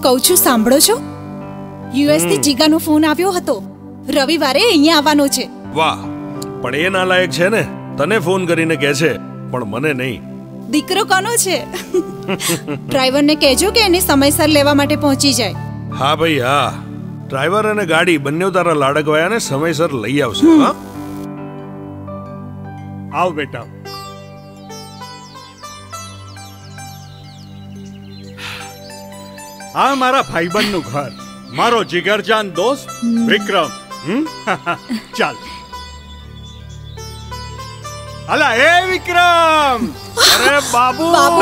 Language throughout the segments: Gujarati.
કહું છું સાંભળો છો? યુએસ થી જીગાનો ફોન આવ્યો હતો. રવિવારે અહીંયા આવવાનો છે. વાહ, પણ એ નાલાયક છે ને, તને ફોન કરીને કહે છે પણ મને નહીં. દીકરો કોનો છે? ડ્રાઈવરને કહેજો કે એને સમયસર લેવા માટે પહોંચી જાય. હા ભાઈ હા, ડ્રાઈવર અને ગાડી બંને તારા લાડકવાયાને સમયસર લઈ આવશે. હા, આવ બેટા. આ મારા ભાઈબંધનું ઘર, મારો જીગરજાન દોસ્ત વિક્રમ. ચાલ અલા એ વિક્રમ. અરે બાબુ,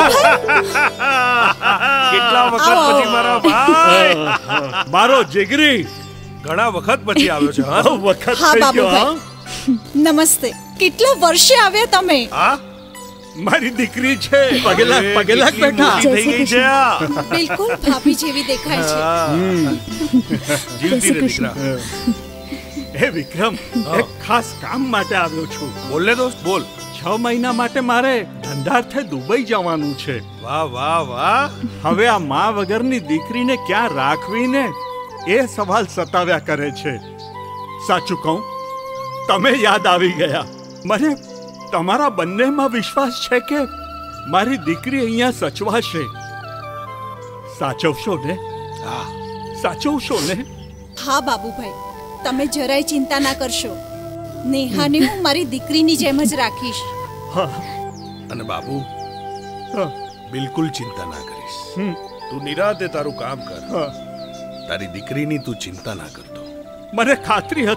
કેટલા વખત પછી મારા ભાઈ, મારો જીગરી ઘણા વખત પછી આવ્યો છે. હા વખત હા થઈ ગયો. બાબુભાઈ, નમસ્તે. કેટલા વર્ષે આવ્યા તમે? હા, મારી દીકરી છે. પગેલાક બેટા. થઈ ગઈ છે. બિલકુલ ભાભી જેવી દેખાય છે. જીવતી રે દીકરા. હે વિક્રમ, એક ખાસ કામ માટે આવ્યો છું. બોલ લે દોસ્ત, બોલ. 6 મહિના માટે મારે ધંધાર્થે દુબઈ જવાનું છે. વાહ વાહ વાહ. હવે આ માં વગરની દીકરીને ક્યાં રાખવી ને એ સવાલ સતાવ્યા કરે છે. સાચું કહું, તમે યાદ આવી ગયા. મને તમારા બંનેમાં વિશ્વાસ છે કે મારી દીકરી અહીંયા સચવાશે. સાચવશો ને? હા, સાચવશો ને? હા બાબુભાઈ, તમે જરાય ચિંતા ના કરશો. નેહાને હું મારી દીકરીની જેમ જ રાખીશ. અને બાબુ, હા. બિલકુલ ચિંતા ના કરીશ. તું નિરાતે તારું કામ કર. તારી દીકરીની તું ચિંતા ના કરતો. મને ખાતરી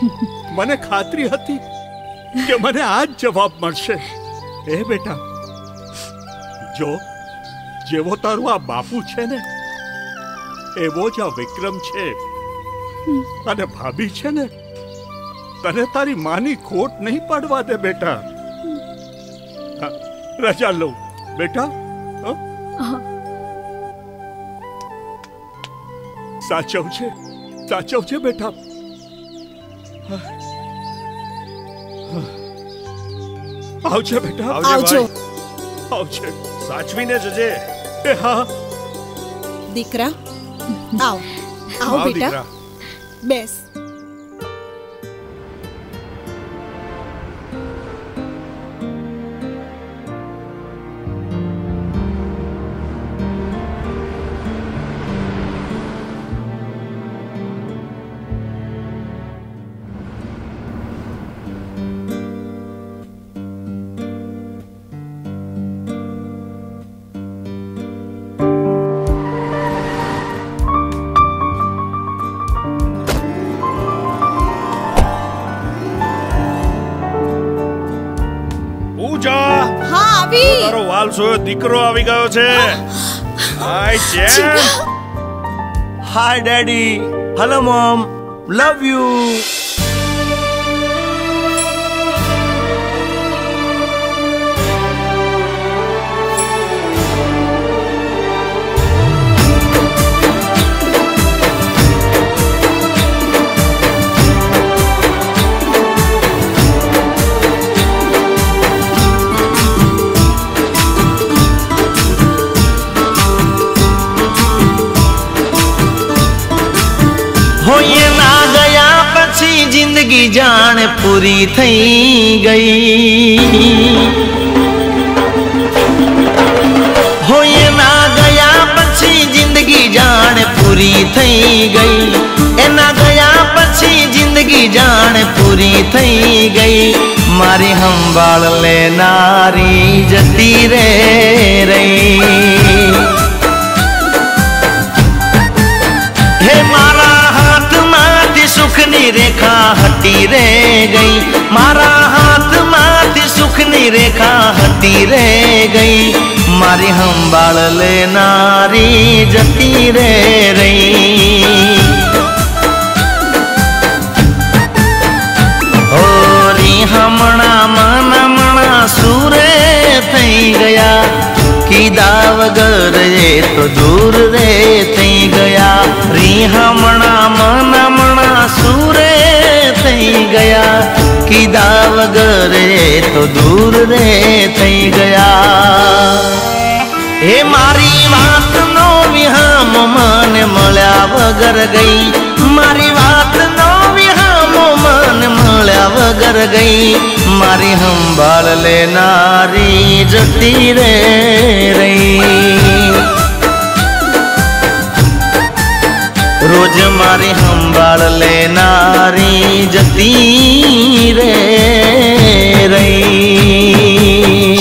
હતી કે મને આ જ જવાબ મળશે. એ બેટા, જો જેવો તારું આ બાપુ છે ને એવો જ આ વિક્રમ છે. અને ભાભી છે ને, તને તારી માની ખોટ નહીં પડવા દે બેટા. રજા લો બેટા. સાચવજે બેટા. આવજે બેટા. આવજો. આવજે. સાચવીને જજે. હા દીકરા, આવ આવ બેટા, દીકરા. બેસ. તારો વાલ સોયો દીકરો આવી ગયો છે. Hi Jane. Hi daddy. Hello mom. Love you. जिंदगी जान पूरी थई गई. हो ये ना गया પછી जिंदगी जान पूरी થઈ ગઈ. એના ગયા પછી जिंदगी जान पूरी થઈ ગઈ. મારી સંભાળ લેનારી જતી રે રહી. હે મારા હાથમાંથી સુખની રેખા હટી રે ગઈ. મારા હાથમાંથી સુખની રેખા હટી રે ગઈ. મારી સંભાળ લેનારી જતી રે રહી. હોરી હમણાં મનમણા સુરે થઈ ગયા. કીધા વગર એ તો દૂર રે થઈ ગયા. રી હમણાં મનમણા સુરે થઈ ગયા. કીધા વગર એ તો દૂર રે થઈ ગયા. હે મારી વાતનો વિહામ મને મળ્યા વગર ગઈ મારી વાત નો વિહામો મન મળ્યા વગર ગઈ મારી સંભાળ લેનારી જતી રે રહી રોજ મારી સંભાળ લેનારી જતી રે રહી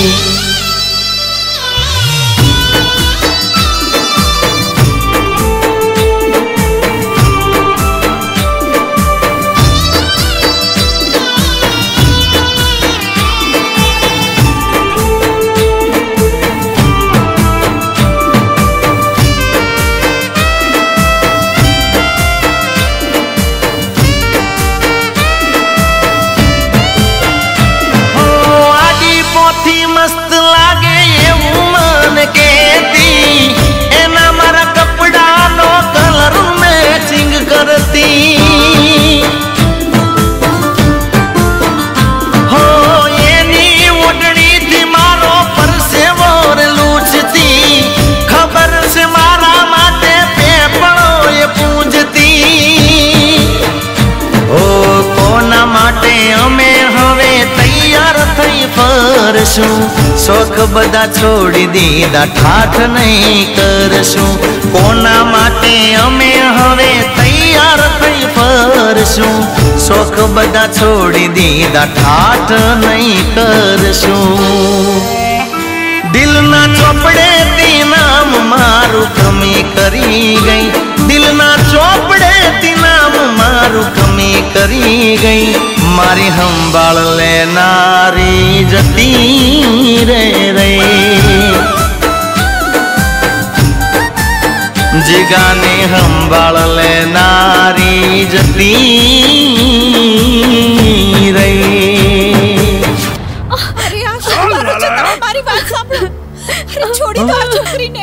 મસ્ત લાગે એવું મન કેતી એના મારા કપડાનો કલર મેચિંગ કરતી હો એની ઓઢણીથી મારો પરસેવો લૂછતી ખબર છે મારા માટે પેપળો એ પૂંજતી હો કોના માટે અમે હવે તૈયાર થઈ ફરશું શોખ બધા છોડી દીધા ઠાઠ નહીં કરશું કોના માટે અમે હવે તૈયાર થઈ ફરશું શોખ બધા છોડી દીધા ઠાઠ નહીં કરશું દિલના ચોપડેથી નામ મારું કમી કરી ગઈ દિલના ચોપડેથી નામ મારું કમી કરી ગઈ મારી સંભાળ લેનારી જતી રે રહી જીગાની સંભાળ લેનારી જતી રહી અરે આ શું કરો છો તમે મારી વાત સાંભળો અરે છોડી દો આ છોકરીને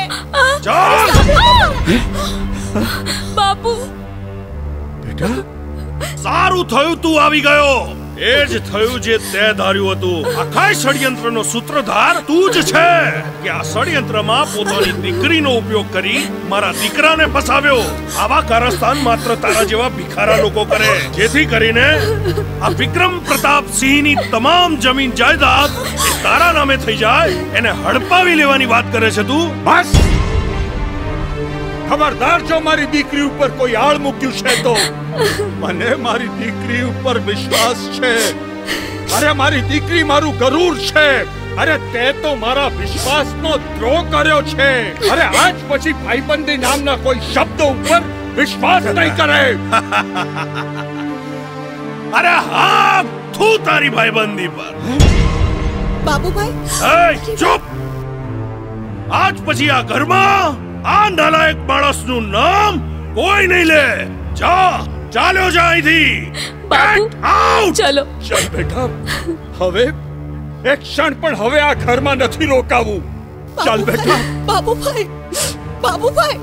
બાપુ બેટા સારું થયું તું આવી ગયો એ જ થયું જે તે ધાર્યું હતું આખા ષડયંત્રનો સૂત્રધાર તું જ છે કે આ ષડયંત્રમાં પોતાની દીકરીનો ઉપયોગ કરી મારા દીકરાને ફસાવ્યો આવા કારસ્તાન માત્ર તારા જેવા ભિખારા લોકો કરે જેથી કરીને આ વિક્રમ પ્રતાપ સિંહની તમામ જમીન જાયદાદ એ તારા નામે થઈ જાય એને હડપાવી લેવાની વાત કરે છે તું બસ ખબરદાર જો મારી દીકરી ઉપર કોઈ આળ મૂક્યું છે તો મને મારી દીકરી ઉપર વિશ્વાસ છે અરે મારી દીકરી મારું ગરુર છે અરે તે તો મારા વિશ્વાસનો દ્રોહ કર્યો છે અરે આજ પછી ભાઈબંધી નામના કોઈ શબ્દ ઉપર વિશ્વાસ નહીં કરે અરે હા તું તારી ભાઈબંધી પર બાબુભાઈ ચૂપ આજ પછી આ ઘરમાં આ નાલાયક માણસનું નામ કોઈ નહીં લે જા ચાલ્યો જા અહીંથી બાપુ ચલો ચાલ બેટા હવે એક ક્ષણ પણ હવે આ ઘરમાં નથી રોકાવું ચાલ બેટા બાબુભાઈ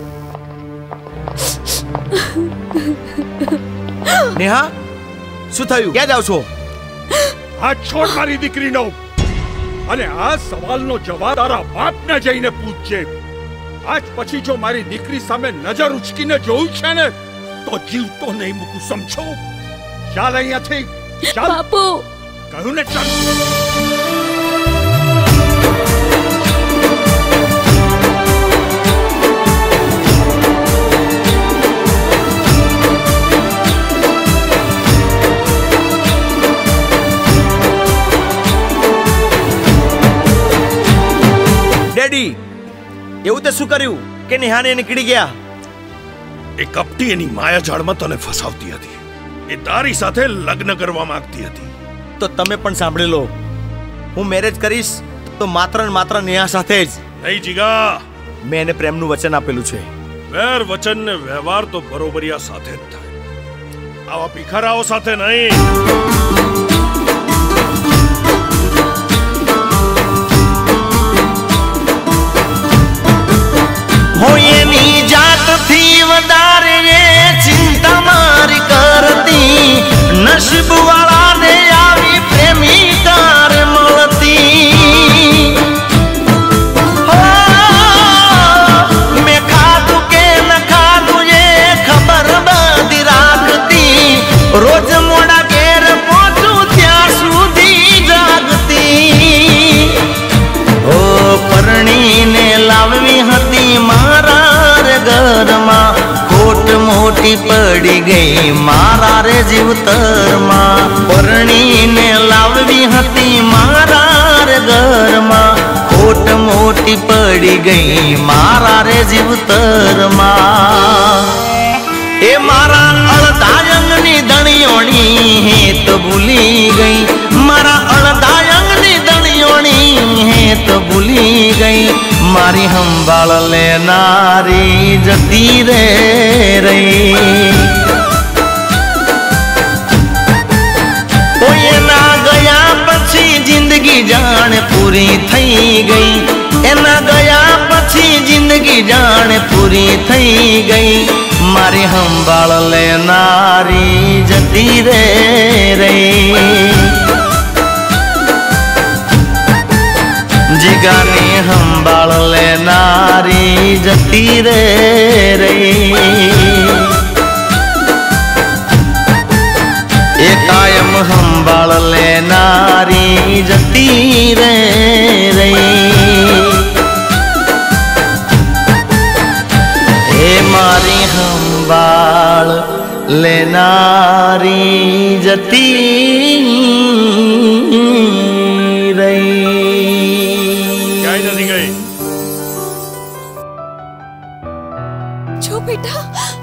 નેહા શું થયું ક્યાં જાવ છો આ છોડ મારી દીકરીનો અને આ સવાલનો જવાબ તારા બાપને જઈને પૂછજે આજ પછી જો મારી દીકરી સામે નજર ઉચકીને જોયું છે ને તો જીવતો નહીં મૂકું સમજો ચાલ અહીંયાથી ચાલ બાપુ કહ્યું ને ચાલ ડેડી એવું તે શું કર્યું કે નેહાને નીકળી ગયા એ કપટી એની માયાજાળમાં તને ફસાવતી હતી એ તારી સાથે લગ્ન કરવા માંગતી હતી તો તમે પણ સાંભળી લો હું મેરેજ કરીશ તો માત્ર ને માત્ર નેહા સાથે જ નહીં જીગા મેં એને પ્રેમનું વચન આપેલું છે વેર વચન ને વ્યવહાર તો બરોબરિયા સાથે જ થાય આવા ભિખારાઓ સાથે નહીં એની જાતથી વધારે ચિંતા મારી કરતી નસીબ વાળાને આવી પ્રેમિકાર મળતી મેં ખાધું કે ન ખાધું એ गई मारा रे जीवतर माँ परणी ने लाववी हती मारा रे घर माँ खोट मोटी पड़ी गई मारा रे जीवतर माँ ए मारा अड़दायंगनी दणियोणी है तो भूली गई मारा अड़दायंगनी दणियोणी है तो भूली गई मारी हम बाल ले नारी जती रे रही कोई ना गया पछी जिंदगी जान पूरी थई गई एना गया पछी जिंदगी जान पूरी थई गई मारी हम बाल ले नारी जती रे रही जिगानी हम बाल ले नारी जती रे रही ए कायम हम बाल ले नारी जती रे रही ए मारी हम बाल ले नारी जती रही नहीं गई जो बेटा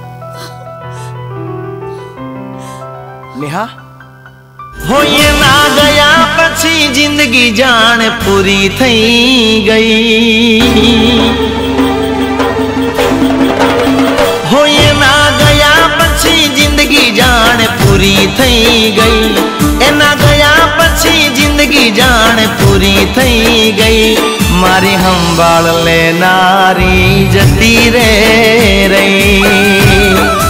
नेहा हो ये ना गया पछी जिंदगी जान पूरी थई गई हो ये ना गया पछी जिंदगी जान पूरी थई गई एना गया पछी जिंदगी जान पूरी थई गई मारी हम बाल ले नारी जती रे रही